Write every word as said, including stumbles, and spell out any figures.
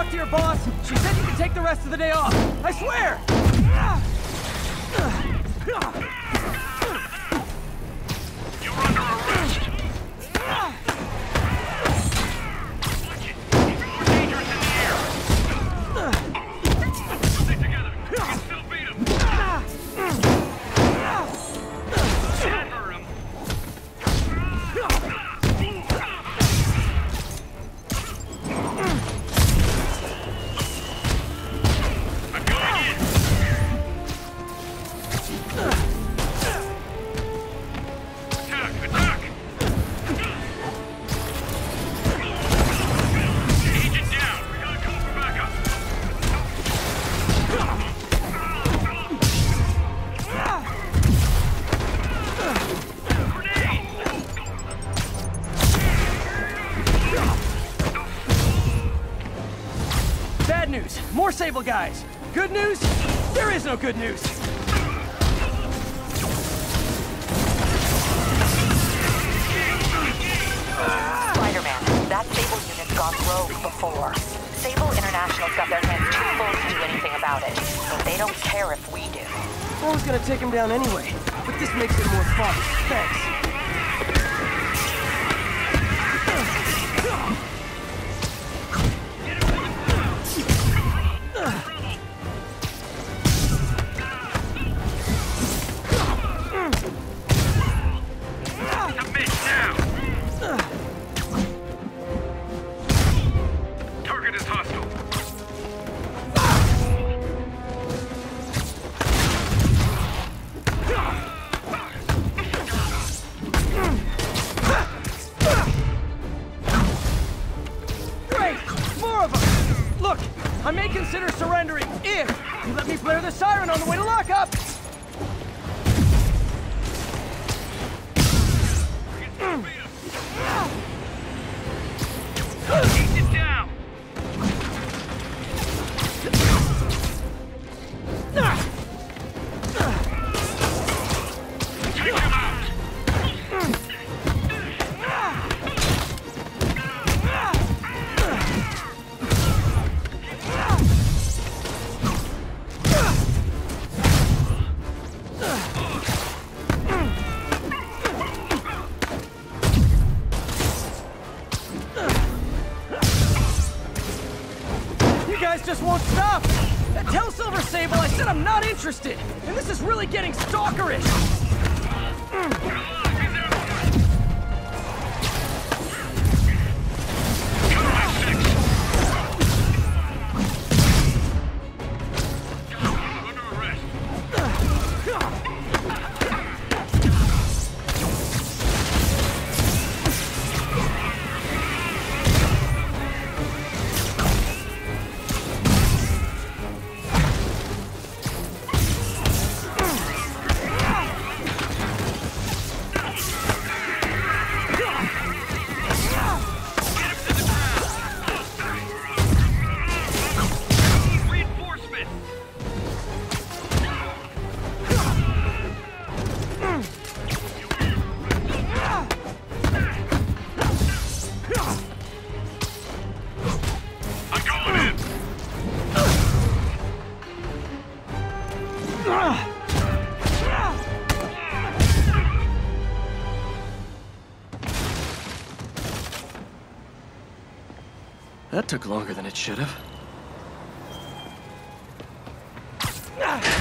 talked to your boss. She said you can take the rest of the day off. I swear! You're under arrest! More dangerous in the air! Stick together! You can still beat him! Hammer him! I'm going in! Attack! Attack! Agent down! We gotta call for backup! Bad news. More Sable guys. Good news? There is no good news. Spider-Man, that Sable unit's gone rogue before. Sable International's got their hands too full to do anything about it, but they don't care if we do. I was gonna take him down anyway, but this makes it more fun. Thanks. Submit now! Target is hostile. Great! More of them! Look, I may consider surrendering if you let me blare the siren on the way to lockup! Keep it down! Take him out! You guys just won't stop! Uh, Tell Silver Sable I said I'm not interested! And this is really getting stalkerish! Under arrest. Reinforcement! I'm going in! That took longer than it should have.